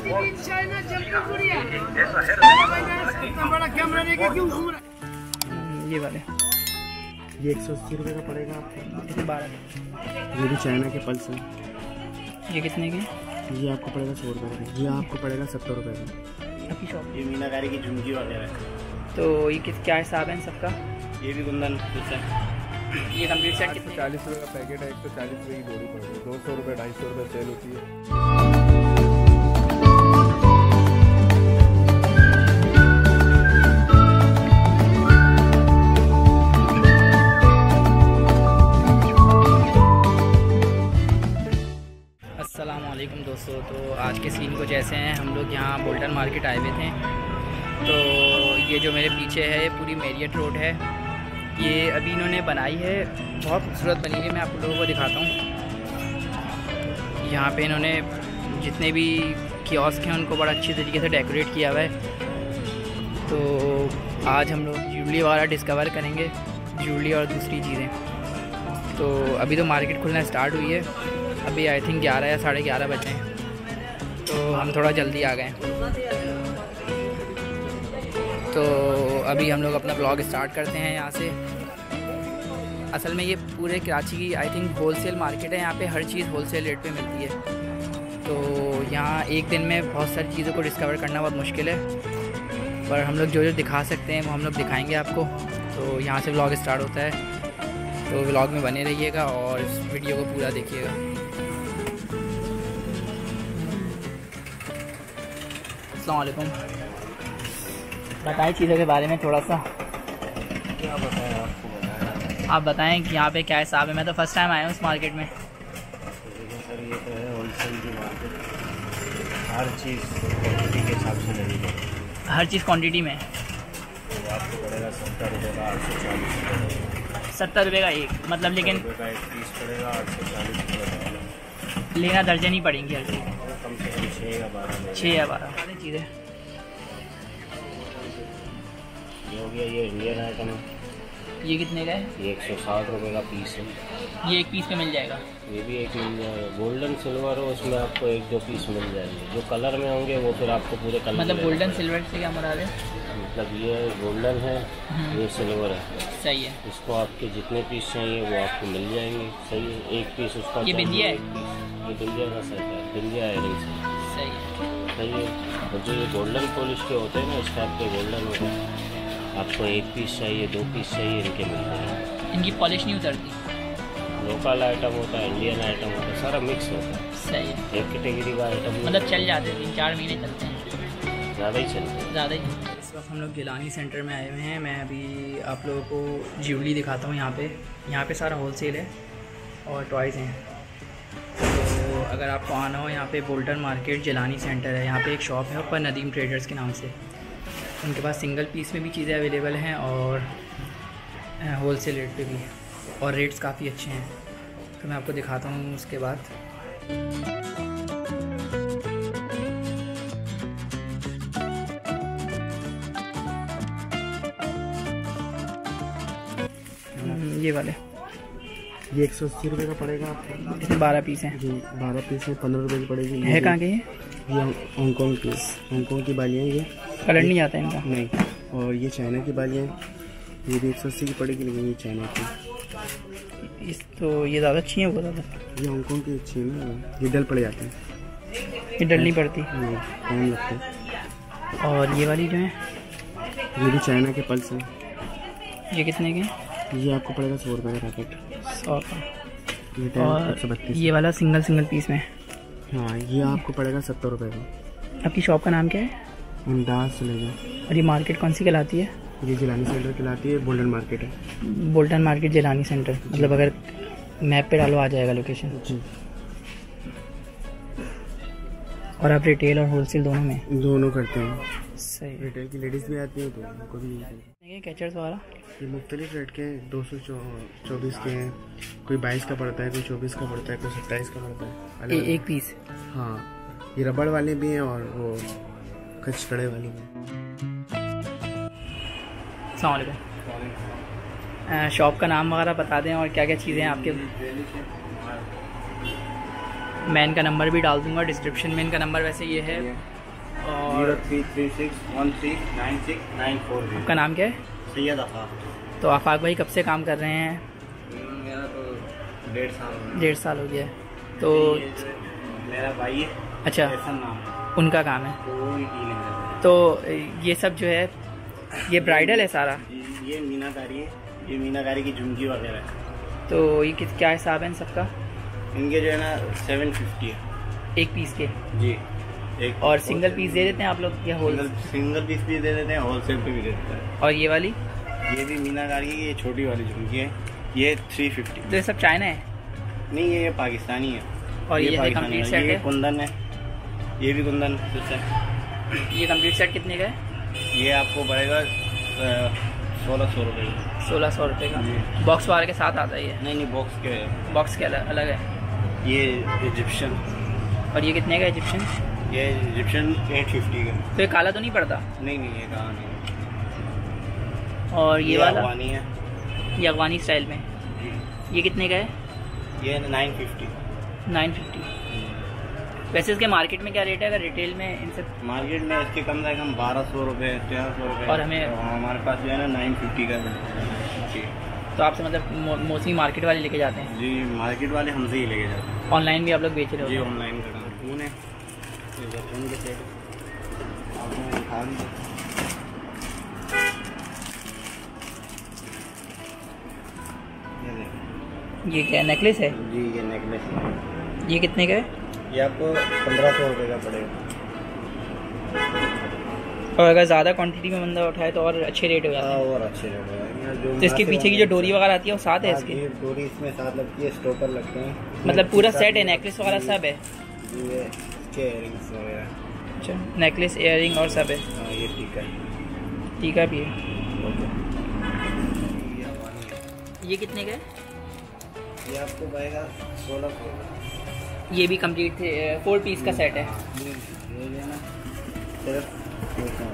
बड़ा कैमरा लेके क्यों घूम रहा है? ये वाले ये 180 रुपये का पड़ेगा आपको। 12। ये भी चाइना के पल्स हैं। ये कितने के? ये आपको पड़ेगा 100 रुपये का। ये आपको पड़ेगा 70 रुपये का। आपकी शॉप? ये मीनाकारी की झुमकी वगैरह। तो ये क्या हिसाब है इन सबका? ये भी कुंदन है। ये कंप्लीट सेट कितने? 40 रुपये का पैकेट है। 140 रुपये की जोड़ी पड़ेगी। 200 रुपये 250 रुपये सेल होती है। अस्सलामुअलैकुम दोस्तों, तो आज के सीन कुछ ऐसे हैं। हम लोग यहाँ बोल्टन मार्केट आए हुए थे। तो ये जो मेरे पीछे है ये पूरी मेरियट रोड है। ये अभी इन्होंने बनाई है, बहुत खूबसूरत बनी है। मैं आप लोगों को दिखाता हूँ। यहाँ पे इन्होंने जितने भी कियोस्क हैं उनको बड़ा अच्छी तरीके से डेकोरेट किया हुआ है। तो आज हम लोग ज्वेलरी वाला डिस्कवर करेंगे, ज्वेलरी और दूसरी चीज़ें। तो अभी तो मार्केट खुलना स्टार्ट हुई है। अभी आई थिंक 11 या 11:30 बजे हैं। तो हम थोड़ा जल्दी आ गए। तो अभी हम लोग अपना ब्लॉग स्टार्ट करते हैं यहाँ से। असल में ये पूरे कराची की आई थिंक होलसेल मार्केट है। यहाँ पे हर चीज़ होलसेल रेट पे मिलती है। तो यहाँ एक दिन में बहुत सारी चीज़ों को डिस्कवर करना बहुत मुश्किल है, पर हम लोग जो जो दिखा सकते हैं वो हम लोग दिखाएंगे आपको। तो यहाँ से ब्लॉग स्टार्ट होता है। तो व्लॉग में बने रहिएगा और इस वीडियो को पूरा देखिएगा। अस्सलाम वालेकुम। बताएं चीज़ों के बारे में थोड़ा सा। क्या बताएं आपको? आप बताएं कि यहाँ पे क्या हिसाब है। मैं तो फर्स्ट टाइम आया हूँ इस मार्केट में। देखिए सर, ये तो है होलसेल की मार्केट। हर चीज़ क्वान्टिटी के हिसाब से लेनी पड़ेगी। हर चीज़ क्वांटिटी में। तो आपको पड़ेगा 70 रुपये का, 840 रुपये। 70 रुपये का एक, मतलब लेकिन का एक पीस पड़ेगा 840 रुपये का। लेना दर्जन ही पड़ेंगी हर चीज़। कम से कम 6 या 12 में। 6 या 12 चीज़ें। ये हो गया, ये इंडियन आइटम है। ये कितने का है? ये 160 रुपये का पीस है। ये एक पीस पे मिल जाएगा। ये भी एक मिल जाएगा। गोल्डन सिल्वर हो, उसमें आपको 1-2 पीस मिल जाएंगे। जो कलर में होंगे वो फिर आपको पूरे कलर। मतलब गोल्डन सिल्वर से क्या मुराद है? मतलब ये गोल्डन है, ये सिल्वर है। सही है। इसको आपके जितने पीस चाहिए वो आपको मिल जाएंगे। सही है। एक पीस उसका। ये बिंदिया है? ये बिंदिया का सेट है। बिंदिया है नहीं सर। सही है। सही है। और जो ये गोल्डन पॉलिश के होते हैं ना, इस टाइप के गोल्डन होते हैं, आपको 1 पीस चाहिए, 2 पीस चाहिए, इनके मिल जाएंगे। इनकी पॉलिश नहीं उतरती? लोकल आइटम होता है, इंडियन आइटम होता है, सारा मिक्स होता है। सही है। एक कैटेगरी का आइटम मतलब चल जाते हैं, 3-4 महीने चलते हैं। ज़्यादा ही चलते हैं। ज़्यादा ही। इस वक्त हम लोग गिलानी सेंटर में आए हुए हैं। मैं अभी आप लोगों को ज्वेलरी दिखाता हूँ। यहाँ पे सारा होलसेल है और टॉयज़ हैं। तो अगर आपको आना हो यहाँ पे बोल्टन मार्केट जिलानी सेंटर है। यहाँ पे एक शॉप है ऊपर, नदीम ट्रेडर्स के नाम से। उनके पास सिंगल पीस में भी चीज़ें अवेलेबल हैं और होलसेल रेट पे भी, और रेट्स काफ़ी अच्छे हैं। तो मैं आपको दिखाता हूँ उसके बाद। ये वाले ये 180 रुपये का पड़ेगा आपको। इसमें 12 पीस हैं जी। 12 पीस में 15 रुपये की पड़ेगी। है कहाँ के? ये हांगकॉन्ग की, हांगकॉन्ग की बालियाँ। ये कलर नहीं आता इनका? नहीं। और ये चाइना की बालियाँ, ये भी 180 की पड़ेगी, लेकिन ये चाइना की। तो ये ज़्यादा अच्छी हैं वो ज़्यादा? ये हांगकॉन्ग की अच्छी है ना, ये डल पड़ जाते हैं। ये डल नहीं पड़ती? नहीं, टाइम लगता है। और ये वाली जो है? ये भी चाइना के पल्स हैं। ये कितने के? ये आपको पड़ेगा 100 रुपये का पैकेट। 100 का। ये और 132। ये वाला सिंगल पीस में? हाँ, ये आपको पड़ेगा 70 रुपये का। आपकी शॉप का नाम क्या है? अंदाज से ले जाओ। और ये मार्केट कौन सी कहलाती है? ये जिलानी सेंटर कहलाती है, बोल्टन मार्केट है। बोल्टन मार्केट जिलानी सेंटर, मतलब अगर मैप पे डालो आ जाएगा लोकेशन। जी। और आप रिटेल और होलसेल दोनों में? दोनों करते हैं। सही। रिटेल की लेडीज़ भी आती हैं तो उनको भी मिलते हैं। कैचर्स वाला ये मुख्तलिफ रेट के हैं। 224 के हैं, कोई 22 का पड़ता है, कोई 24 का पड़ता है, कोई 27 का पड़ता है। एक पीस? हाँ, ये रबड़ वाले भी हैं और वो कच्छ कड़े वाले भी हैं। अस्सलाम वालेकुम। शॉप का नाम वगैरह बता दें और क्या क्या चीज़ें हैं आपके। मैं इनका नंबर भी डाल दूंगा डिस्क्रिप्शन में। इनका नंबर वैसे ये है और 0336139694। आपका नाम क्या है? सैयद आफाक। तो आफाक भाई कब से काम कर रहे हैं? मेरा तो 1.5 साल। 1.5 साल हो गया है। तो मेरा भाई है, अच्छा, एहसन नाम है, उनका काम है। तो वो ही डीलिंग करता है। तो ये सब जो है ये ब्राइडल है सारा? ये मीनाकारी है, ये मीनाकारी की झुमकी वगैरह है। तो ये क्या हिसाब है इन सबका? इनके जो है ना 750 है एक पीस के जी। एक और सिंगल पीस दे देते हैं आप लोग या होल? सिंगल पीस भी दे देते हैं, होलसेल पे भी दे देते हैं। और ये वाली? ये भी मीनाकारी की, ये छोटी वाली झुमकी है, ये 350। तो ये सब चाइना है? नहीं, ये पाकिस्तानी है। और ये पाकिस्तानी कंप्लीट है। सेट ये है? कुंदन है, ये भी कुंदन है। ये कंप्लीट सेट कितने का है? ये आपको पड़ेगा 1600 रुपये का। 1600 रुपये का बॉक्स वाले के साथ आता है ये? नहीं, बॉक्स के अलग है। ये इजिप्शियन। और ये कितने का इजिप्शियन? ये इजिप्शियन 850 का। तो ये काला तो नहीं पड़ता? नहीं, ये कहाँ नहीं। और ये वाला? अफगानी है, ये अफगानी स्टाइल में। जी। ये कितने का है? ये 950। 950। वैसे इसके मार्केट में क्या रेट है अगर रिटेल में इनसे? मार्केट में इसके कम से कम 1200 रुपये, 1300 रुपये। और हमें हमारे पास जो है ना 950 का जी। तो आपसे मतलब मोस्टली मार्केट वाले लेके जाते हैं? जी, मार्केट वाले हमसे ही लेके जाते हैं। ऑनलाइन भी आप लोग बेच रहे हो? जी, ऑनलाइन का काम कौन है। ये जैतून के सेट आपने दिखा दी। ये देखो, ये क्या नेकलेस है? जी, ये नेकलेस है। ये कितने का है? ये आपको 1500 रुपये का पड़ेगा। और अगर ज़्यादा क्वांटिटी में बंदा उठाए तो और अच्छे रेट हो जाते हैं? और अच्छे रेट हो जाएंगे। तो इसके पीछे की जो डोरी वगैरह आती है वो साथ है इसके? डोरी इसमें साथ लगती है, स्टॉपर लगते हैं। मतलब पूरा सेट है, नेकलेस वगैरह सब है? जी, ये इसके इयरिंग्स वगैरह। अच्छा, नेकलेस, इयरिंग और सब है? हाँ, ये टीका है। टीका भी है। ओके। ये कितने का है? ये आपको पड़ेगा 1600। ये भी कंप्लीट 4 पीस का सेट है? ये लेना सिर्फ 200।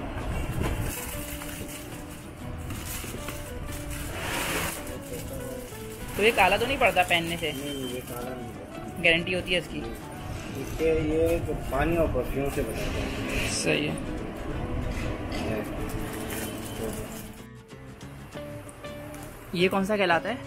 तो ये काला तो नहीं पड़ता पहनने से? नहीं, ये काला नहीं है। गारंटी होती है इसकी? इसके ये तो पानी और परफ्यूम से बनाते हैं। सही है। ये कौन सा कहलाता है?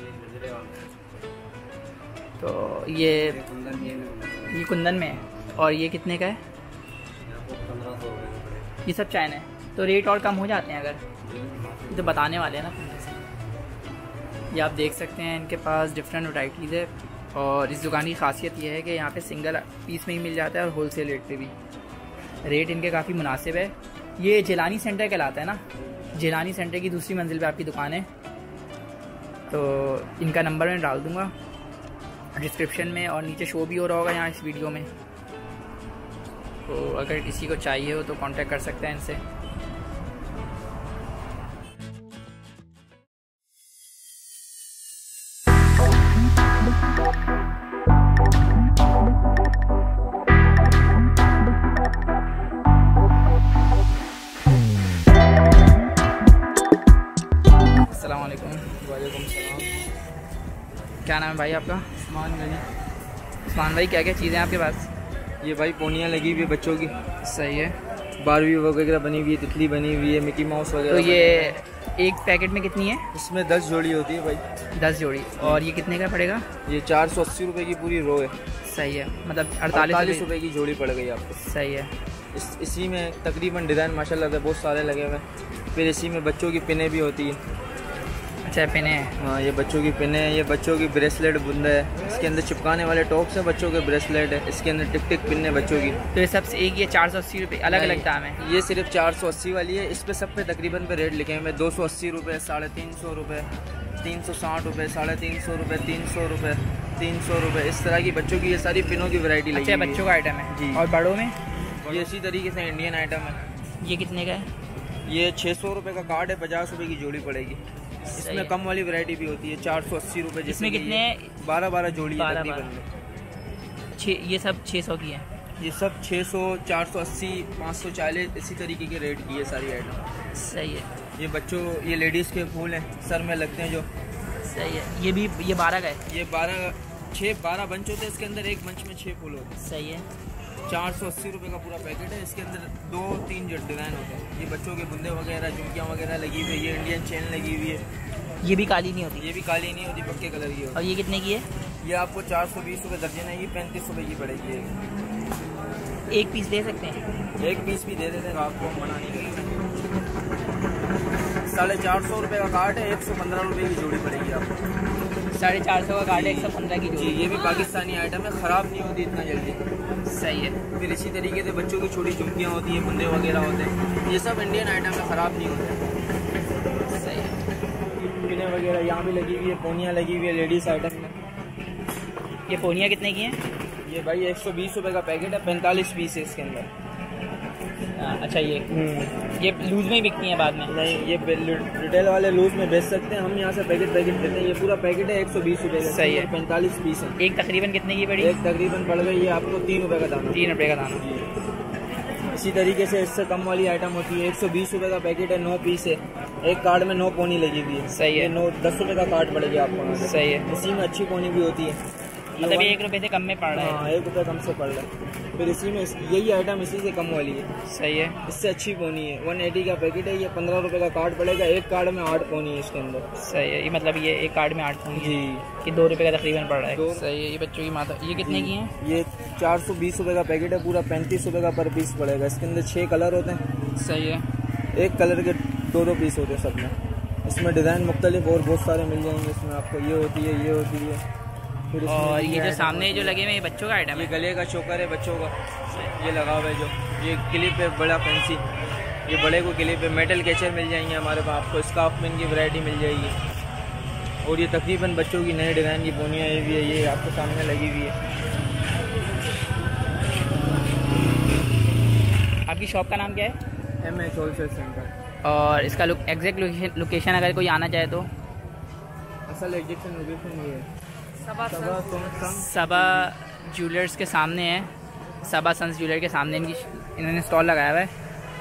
तो ये कुंदन में है। और ये कितने का है? 1500 रुपये। ये सब चाइना है। तो रेट और कम हो जाते हैं अगर? ये तो बताने वाले हैं ना पहले से। ये आप देख सकते हैं इनके पास डिफरेंट वैराइटीज़ है। और इस दुकान की खासियत ये है कि यहाँ पे सिंगल पीस में ही मिल जाता है और होलसेल रेट पे भी। रेट इनके काफ़ी मुनासिब है। ये जिलानी सेंटर कहलाता है ना? जिलानी सेंटर की दूसरी मंजिल पे आपकी दुकान है। तो इनका नंबर मैं डाल दूँगा डिस्क्रिप्शन में और नीचे शो भी हो रहा होगा यहाँ इस वीडियो में। तो अगर किसी को चाहिए हो तो कांटेक्ट कर सकते हैं इनसे। अस्सलाम वालेकुम। वालेकुम सलाम। क्या नाम है भाई आपका? उस्मान गनी। उस्मान भाई, क्या क्या चीज़ें हैं आपके पास? ये भाई पोनियाँ लगी हुई है बच्चों की, सही है। बारबी वगैरह बनी हुई है, तितली बनी हुई है, मिकी माउस वगैरह। तो ये एक पैकेट में कितनी है? इसमें 10 जोड़ी होती है भाई। 10 जोड़ी। और ये कितने का पड़ेगा? ये 480 रुपये की पूरी रो है। सही है, मतलब 48 रुपये की जोड़ी पड़ गई आपको। सही है। इसी में तकरीबन डिज़ाइन माशाल्लाह से बहुत सारे लगे हुए हैं। फिर इसी में बच्चों की पिनें भी होती है। अच्छा, पिने हैं? हाँ, ये बच्चों की पिनें हैं, ये बच्चों की ब्रेसलेट बुंदा है, इसके अंदर चिपकाने वाले टॉप्स हैं, बच्चों के ब्रेसलेट है, इसके अंदर टिक टिक पिन है बच्चों की। तो ये सब एक ये 480 रुपये अलग अलग दाम है? ये सिर्फ 480 वाली है। इस पे सब पे तकरीबन पे रेट लिखे हैं 280 रुपये, 350 रुपये, 360 रुपये, 350 रुपये, 300 रुपये, 300 रुपये। इस तरह की बच्चों की ये सारी पिनों की वैरायटी लगी अच्छा, हुई है। बच्चों का आइटम है जी। और बड़ों में? ये इसी तरीके से इंडियन आइटम है। ये कितने का है? ये 600 रुपये का कार्ड है, 50 रुपये की जोड़ी पड़ेगी। इसमें कम वाली वैरायटी भी होती है, 480 रुपये। इसमें कितने? 12 जोड़ी है 12। तकरीबन। ये सब 600 की है? ये सब 600, 480, 540 इसी तरीके के रेट की है सारी आइटम। सही है। ये बच्चों, ये लेडीज़ के फूल हैं, सर में लगते हैं जो। सही है। ये 12 का है? ये 12 बंच होते हैं, इसके अंदर एक बंच में 6 फूल होते हैं। सही है। 480 रुपये का पूरा पैकेट है। इसके अंदर 2-3 डिज़ाइन होते हैं। ये बच्चों के बुंदे वगैरह, झुमकियाँ वगैरह लगी हुई है। ये इंडियन चेन लगी हुई है। ये भी काली नहीं होती? ये भी काली नहीं होती, पक्के कलर की होती। और ये कितने की है? ये आपको 420 रुपये दर्जन है। ये 35 रुपये की पड़ेगी। एक पीस दे सकते हैं? एक पीस भी दे देते हैं, आपको मना नहीं करेंगे। 450 रुपये का कार्ड है, 115 रुपये की जोड़ी पड़ेगी आपको। 450 का कार्ड है, 115 की जोड़ी। ये भी पाकिस्तानी आइटम है, ख़राब नहीं होती इतना जल्दी। सही है। फिर इसी तरीके से बच्चों की छोटी झुमकियाँ होती हैं, बुंदे वगैरह होते हैं। ये सब इंडियन आइटम है, ख़राब नहीं होते। सही है। पिने वगैरह यहाँ भी लगी हुई है, पोनियाँ लगी हुई है लेडीज़ आइटम में। ये पोनियाँ कितने की हैं? ये भाई 120 रुपये का पैकेट है, 45 पीस है इसके अंदर। अच्छा, ये लूज में ही बिकती हैं बाद में? नहीं, ये रिटेल वाले लूज में बेच सकते हैं, हम यहाँ से पैकेट देते हैं। ये पूरा पैकेट है 120 रुपये का। सही है। 45 पीस है। एक तकरीबन कितने की पड़ी? एक तकरीबन पड़ गई है आपको 3 रुपये का दाना। 3 रुपये का दाना। इसी तरीके से इससे कम वाली आइटम होती है। 120 रुपये का पैकेट है, 9 पीस है। एक कार्ड में 9 पोनी लगी हुई है। सही है। 10 रुपये का कार्ड पड़ेगा आपको। सही है। इसी में अच्छी पोनी भी होती है। मतलब 1 रुपये से कम में पड़ रहा है? हाँ, 1 रुपये कम से पड़ रहा है। फिर इसी में यही आइटम इसी से कम वाली है। सही है। इससे अच्छी पोनी है। 180 का पैकेट है। ये 15 रुपये का कार्ड पड़ेगा। एक कार्ड में 8 पोनी है इसके अंदर। सही है। ये मतलब ये एक कार्ड में 8 पोनी जी, कि 2 रुपये का तकरीबन पड़ रहा है। सही है। ये बच्चों की माता, ये कितने की हैं? ये 420 रुपये का पैकेट है। पूरा 35 रुपये का पर पीस पड़ेगा। इसके अंदर 6 कलर होते हैं। सही है। एक कलर के 2-2 पीस होते हैं सब में। इसमें डिज़ाइन मुख्तलिफ और बहुत सारे मिल जाएंगे। इसमें आपको ये होती है, ये होती है। फिर और ये जो सामने जो लगे हुए, ये बच्चों का आइटम है? ये गले का चोकर है बच्चों का। ये लगा हुआ है जो, ये क्लिप है बड़ा फैंसी। ये बड़े को क्लिप है। मेटल कैचर मिल जाएंगे हमारे पास। आपको स्कार्फ में इनकी वैरायटी मिल जाएगी। और ये तकरीबन बच्चों की नए डिज़ाइन की पोनियाँ ये भी है। ये आपके सामने लगी हुई है। आपकी शॉप का नाम क्या है? MS wholesale centre. और इसका एग्जैक्ट लोकेशन अगर कोई आना चाहे तो? असल एग्जैक्ट लोकेशन ये है सबा ज्वेलर्स के सामने है। सबा सन्स ज्वेलर के सामने इन्होंने स्टॉल लगाया हुआ है।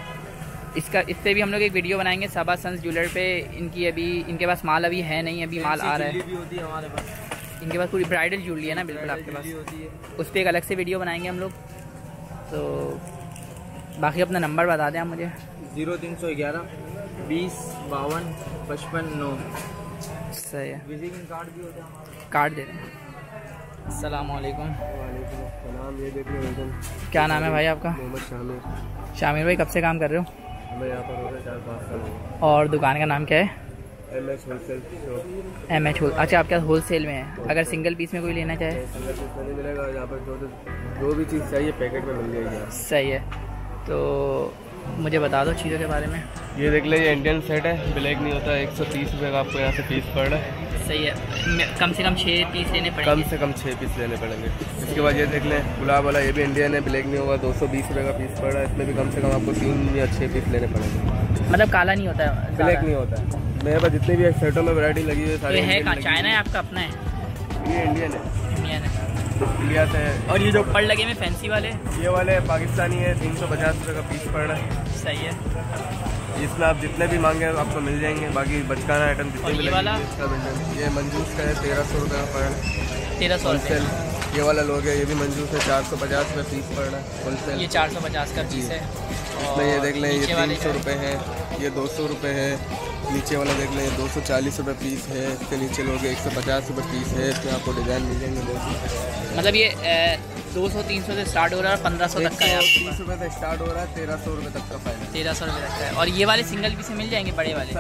इससे भी हम लोग एक वीडियो बनाएंगे सबा सन्स ज्वेलर पे। इनके पास माल अभी है नहीं, अभी माल आ रहा है। भी होती है हमारे पास। इनके पास पूरी ब्राइडल ज्वेलरी है ना, बिल्कुल आपके पास। उस पर एक अलग से वीडियो बनाएंगे हम लोग। तो बाकी अपना नंबर बता दें आप मुझे। 0311 20 52 55 9। सही है। विजिटिंग कार्ड भी होता है हमारा। कार्ड दे दें। अस्सलाम वालेकुम। वालेकुम अस्सलाम। ये देखिए वेलकम। क्या नाम है भाई आपका? मोहम्मद शामिर। शामिर भाई, कब से काम कर रहे हो? हमें यहाँ पर हो गए 4-5 साल। और दुकान का नाम क्या है? MS wholesale shop. MS whole. अच्छा, आपके पास होलसेल में है। अगर सिंगल पीस में कोई लेना चाहे? सिंगल पीस में नहीं मिलेगा यहाँ पर। जो भी चीज़ चाहिए पैकेट में मिल जाएगी। सही है। तो मुझे बता दो चीज़ों के बारे में। ये देख ले, ये इंडियन सेट है, ब्लैक नहीं होता। 130 रुपये का आपको यहाँ से पीस पड़ रहा है। सही है। कम से कम 6 पीस लेने पड़ेंगे? कम से कम 6 पीस लेने पड़ेंगे। इसके बाद ये देख लें, गुलाब वाला, ये भी इंडियन है, ब्लैक नहीं होगा। 220 रुपये का पीस पड़ रहा है। इसमें भी कम से कम आपको 3 या 6 पीस लेने पड़ेंगे। मतलब काला नहीं होता है? ब्लैक नहीं होता है। मेरे पास जितने भी सेटों में वैरायटी लगी हुई है सारी है कहाँ? चाइना है आपका अपना है? ये इंडियन है। इंडियन है। इंडिया से। और ये जो ऊपर लगे में फैंसी वाले? ये वाले पाकिस्तानी है, 350 रुपये का पीस पड़ रहा है। सही है। इसमें आप जितने भी मांगे आपको मिल जाएंगे। बाकी बचकाना आइटम जितने भी वाला? इसका मिल जाएंगे। ये मंजूस का है, 1300 रुपये का पड़ रहा है। 1300 होलसेल। ये वाला लोग है, ये भी मंजूस है, 450 रुपये पीस पड़ रहा है होलसेल। ये 450 का पीस है। इसमें ये देख लें, ये 300 रुपये है। ये 200 रुपये है। नीचे वाला देख लें, 240 रुपये पीस है। इसके नीचे लोग 150 रुपये पीस है। इसमें आपको डिज़ाइन मिल जाएंगे बहुत। मतलब ये 200-300 से स्टार्ट हो रहा है और 1500 तक का है। 130 रुपये से स्टार्ट हो रहा है, 1300 रुपये तक का फाइनल। 1300 रुपये तक का है। और ये वाले सिंगल पीस में मिल जाएंगे? बड़े वाले?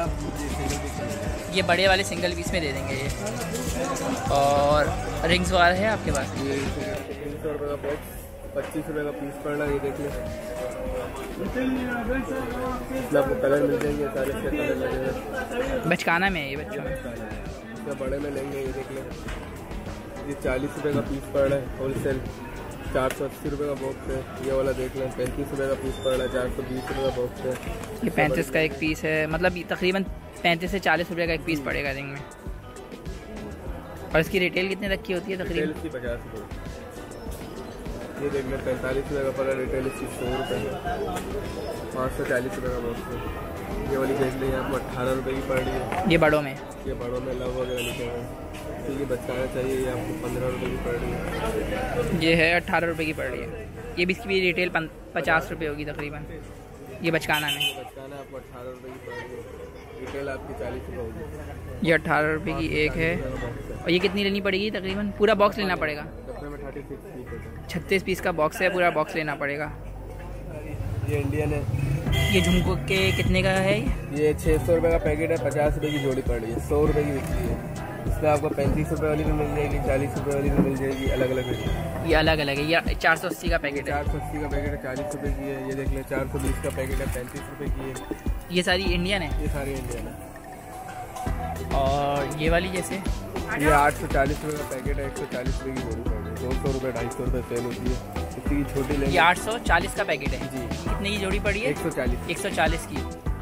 ये बड़े वाले सिंगल पीस में दे देंगे ये। और रिंग्स वगैरह है आपके पास? ये 300 रुपये का बॉक्स, 25 रुपये का पीस पड़ रहा है। ये देख लें, इसमें आपको कलर मिल जाएंगे सारे कलर लगे हुए। बचकाना में है ये बच्चों में? इसमें बड़े में लेंगे। ये देख लें, ये 40 रुपये का पीस पड़ रहा है होलसेल। 480 रुपये का बॉक्स है। ये वाला देख लें, 35 रुपये का पीस पड़ रहा है। 420 रुपये का बॉक्स है। ये 35 का एक पीस है। मतलब तकरीबन 35 से 40 रुपये का एक पीस पड़ेगा रिंग में। और इसकी रिटेल कितने तक की होती है तकरीबन? 50 रुपये। ये देख लें 45 रुपये का पड़ा, रिटेल इसकी 100 रुपये का, 540 रुपये का बॉक्स है। ये वाली देख लें आपको 18 रुपये की पड़ रही है। ये बड़ों में, ये बड़ों में लव वगैरह लिखे हुए हैं, तो ये बचकाना चाहिए, ये आपको 15 रुपये की पड़ रही है। ये है 18 रुपये की पड़ रही है। ये भी इसकी भी रिटेल 50 रुपये होगी तकरीबन। ये बचकाना में, बचकाना आपको 18 रुपये की पड़ रही है, रिटेल आपकी 40 रुपये होगी। ये 18 रुपये की एक है। और ये कितनी लेनी पड़ेगी तकरीबन? पूरा बॉक्स लेना पड़ेगा। डब्बे में 36 पीस है। 36 पीस का बॉक्स है, पूरा बॉक्स लेना पड़ेगा। ये इंडियन है। ये झुमको के कितने का है? ये 600 रुपये का पैकेट है, 50 रुपये की जोड़ी पड़ रही है, 100 रुपये की बिकती है। इसमें आपको 35 रुपये वाली भी मिल जाएगी, 40 रुपये वाली भी मिल जाएगी, अलग अलग रेट। ये अलग अलग है। ये 480 का पैकेट है। 480 का पैकेट है, 40 रुपये की है। ये देख लें 420 का पैकेट है, 35 रुपये की है। ये सारी इंडियन है। ये सारी इंडियन है। और ये वाली जैसे ये 840 रुपये का पैकेट है, 140 रुपये की जोड़ी पड़ रही है, 200 रुपये 250 रुपये सेल होती है। इसकी छोटी लेंगे। ये 840 का पैकेट है जी। कितने की जोड़ी पड़ी है? 140 की।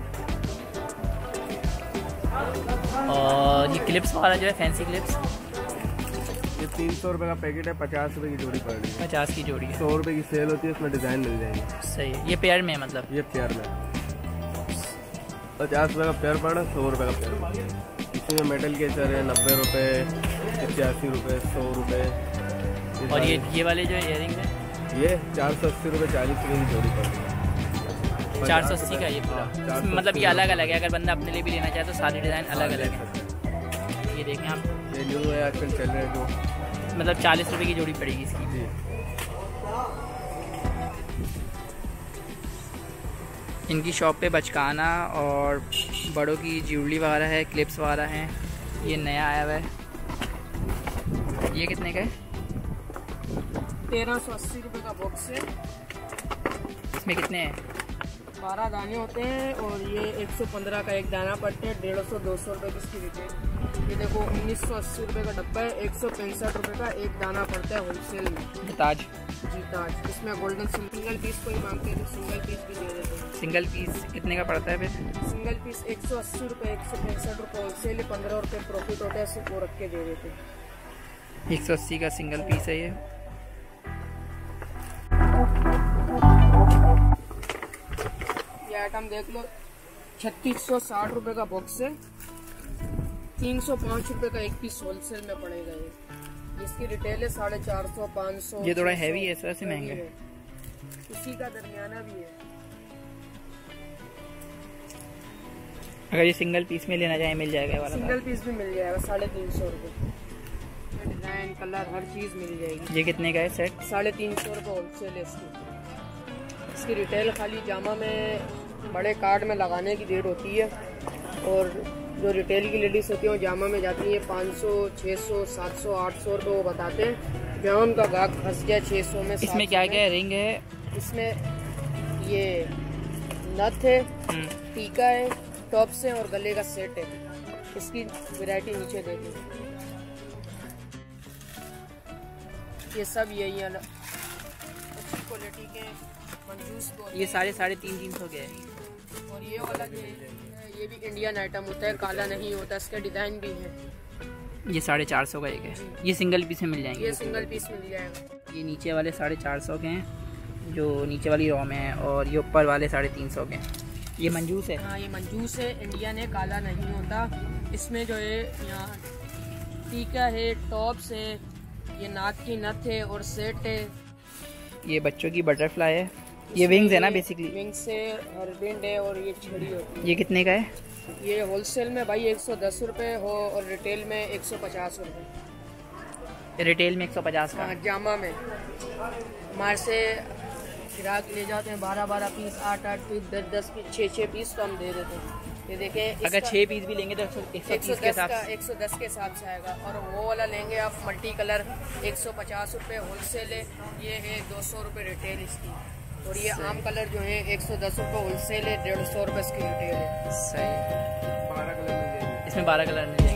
और ये क्लिप्स वगैरह जो है, फैंसी क्लिप्स, ये 300 रुपये का पैकेट है, 50 रुपये की जोड़ी पड़ रही है। 50 की जोड़ी है। 100 रुपये की सेल होती है, इसमें डिज़ाइन मिल जाएगी। सही है। ये पेयर में है मतलब? ये पेयर में 50 रुपये का पेयर पड़ा, 100 रुपये का पेयर। इसमें मेटल के चर है 90 रुपये, 85 रुपये, 100 रुपये। और ये वाले जो इयरिंग है, ये 480 रुपये, 40 रुपये की जोड़ी पड़ रही है। 480 का ये पूरा। मतलब ये अलग अलग है, अगर बंदा अपने लिए भी लेना चाहे तो सारी डिज़ाइन अलग अलग है। ये देखें आप, ये न्यू है आजकल चल रहे हैं जो, मतलब 40 रुपये की जोड़ी पड़ेगी इसकी। जी। इनकी शॉप पे बचकाना और बड़ों की ज्वेलरी वगैरह है, क्लिप्स वगैरह हैं। ये नया आया हुआ है। ये कितने का है? 1380 रुपये का बॉक्स है। इसमें कितने हैं? 12 दाने होते हैं और ये 115 का एक दाना पड़ता है, 150-200 रुपये की इसकी रिटेल। ये देखो 1980 रुपये का डब्बा है, 165 रुपये का एक दाना पड़ता है होलसेल में। ताज जी ताज। इसमें गोल्डन सिंगल पीस कोई मांगते हैं तो सिंगल पीस भी दे देते हैं। सिंगल पीस कितने का पड़ता है फिर? सिंगल पीस 180 रुपये, 165 रुपये होलसेल, 15 रुपये प्रॉफिट होता है, सिर्फ वो रख के दे देते हैं। 180 का सिंगल पीस है ये। ये आइटम देख लो, 3660 रुपये का बॉक्स है, 305 रुपये का एक पीस होलसेल में पड़ेगा ये। इसकी रिटेल है 450, 500। ये थोड़ा हैवी है, इस वजह से महंगा है। इसी का दरमियाना भी है। अगर ये सिंगल पीस में लेना चाहे मिल जाएगा ये वाला? सिंगल पीस भी मिल जाएगा 350 रुपये। डिजाइन कलर हर चीज़ मिल जाएगी। ये कितने का है सेट? 350 रुपये होलसेल है इसकी। इसकी रिटेल खाली जामा में बड़े कार्ड में लगाने की रेट होती है, और जो रिटेल की लेडीज़ होती हैं वो जामा में जाती हैं 500, 600, 700, 800 रुपये वो बताते हैं। जहाँ उनका गाहक फंस गया 600 में। इसमें क्या क्या है? रिंग है, इसमें ये नथ है, टीका है, टॉप्स है और गले का सेट है। इसकी वैरायटी नीचे देखिए। ये सब यही है अच्छी क्वालिटी के मंजूस। ये सारे 350 के है। और ये वाला जो है ये भी इंडियन आइटम होता है, काला नहीं होता, इसका डिज़ाइन भी है। ये 450 का एक है। ये सिंगल पीस में मिल जाएंगे? ये सिंगल पीस मिल जाएगा। ये नीचे वाले 450 के हैं, जो नीचे वाली रॉ में है, और ये ऊपर वाले 350 के हैं। ये मंजूस है? हाँ ये मंजूस है, इंडियन है, काला नहीं होता। इसमें जो है यहाँ टीका है, टॉप्स है, ये नाक की नथ है और सेट है। ये बच्चों की बटरफ्लाई है। ये विंग्स है ना बेसिकली? विंग्स है, हरबिंड है और ये छड़ी होती है। ये कितने का है? ये होलसेल में भाई 110 रुपये हो और रिटेल में 150 रुपये। रिटेल में 150 का? हाँ जामा में हमारे से ग्राहक ले जाते हैं 12-12 पीस, 8-8 पीस, 10-10 पीस, 6-6 पीस तो हम दे देते हैं। ये देखें, अगर 6 पीस भी लेंगे तो 130 के साथ 110 के हिसाब से आएगा। और वो वाला लेंगे आप मल्टी कलर 150 रुपये होलसेल है, ये है 200 रुपये रिटेल इसकी। और ये आम कलर जो है 110 रुपये होलसेल है, 150 रुपये इसकी रिटेल है। सही। 12 कलर मिल जाएंगे। इसमें 12 कलर मिल जाएंगे।